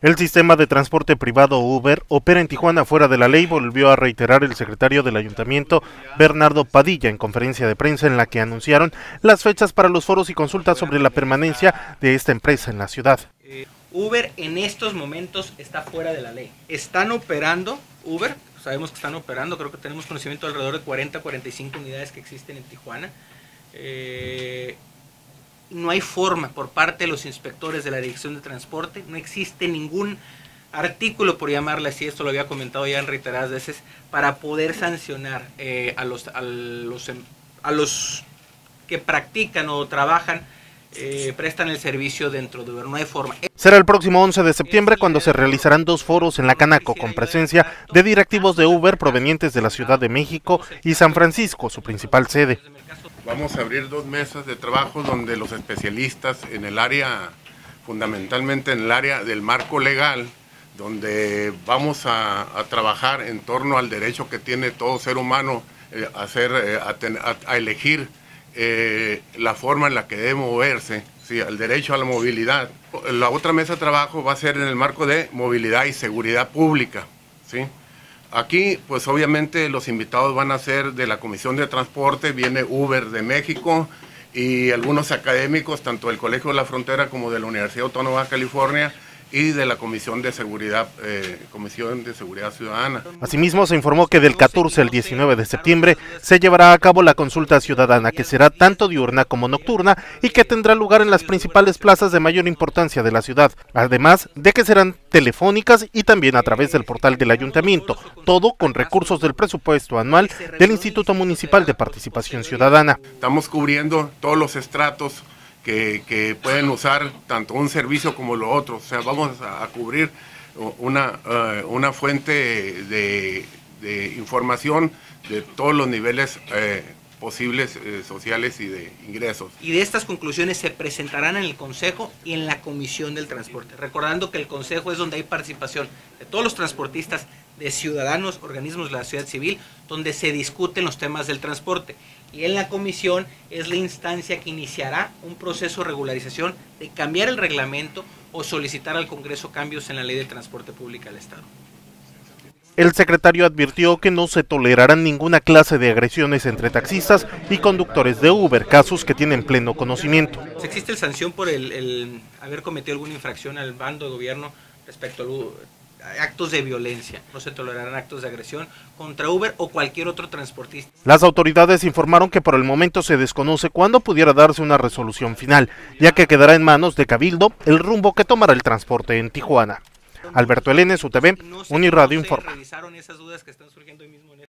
El sistema de transporte privado Uber opera en Tijuana fuera de la ley, volvió a reiterar el secretario del ayuntamiento, Bernardo Padilla, en conferencia de prensa en la que anunciaron las fechas para los foros y consultas sobre la permanencia de esta empresa en la ciudad. Uber en estos momentos está fuera de la ley. Están operando Uber, sabemos que están operando, creo que tenemos conocimiento de alrededor de 40-45 unidades que existen en Tijuana. No hay forma por parte de los inspectores de la Dirección de Transporte, no existe ningún artículo, por llamarle así, esto lo había comentado ya en reiteradas veces, para poder sancionar a los que practican o trabajan, prestan el servicio dentro de Uber, no hay forma. Será el próximo 11 de septiembre cuando se realizarán 2 foros en la Canaco con presencia de directivos de Uber provenientes de la Ciudad de México y San Francisco, su principal sede. Vamos a abrir 2 mesas de trabajo donde los especialistas en el área, fundamentalmente en el área del marco legal, donde vamos a trabajar en torno al derecho que tiene todo ser humano a elegir la forma en la que debe moverse, ¿sí? El derecho a la movilidad. La otra mesa de trabajo va a ser en el marco de movilidad y seguridad pública, ¿sí? Aquí, pues obviamente los invitados van a ser de la Comisión de Transporte, viene Uber de México y algunos académicos, tanto del Colegio de la Frontera como de la Universidad Autónoma de California y de la Comisión de Seguridad Ciudadana. Asimismo, se informó que del 14 al 19 de septiembre se llevará a cabo la consulta ciudadana, que será tanto diurna como nocturna y que tendrá lugar en las principales plazas de mayor importancia de la ciudad, además de que serán telefónicas y también a través del portal del ayuntamiento, todo con recursos del presupuesto anual del Instituto Municipal de Participación Ciudadana. Estamos cubriendo todos los estratos que pueden usar tanto un servicio como lo otro, o sea, vamos a cubrir una fuente de información de todos los niveles posibles sociales y de ingresos. Y de estas conclusiones se presentarán en el Consejo y en la Comisión del Transporte, recordando que el Consejo es donde hay participación de todos los transportistas, de ciudadanos, organismos de la sociedad civil, donde se discuten los temas del transporte. Y en la comisión es la instancia que iniciará un proceso de regularización de cambiar el reglamento o solicitar al Congreso cambios en la ley de transporte público del Estado. El secretario advirtió que no se tolerarán ninguna clase de agresiones entre taxistas y conductores de Uber, casos que tienen pleno conocimiento. Existe sanción por el haber cometido alguna infracción al bando de gobierno respecto a actos de violencia. No se tolerarán actos de agresión contra Uber o cualquier otro transportista. Las autoridades informaron que por el momento se desconoce cuándo pudiera darse una resolución final, ya que quedará en manos de Cabildo el rumbo que tomará el transporte en Tijuana. Alberto Elenes, UTV, Uniradio informa.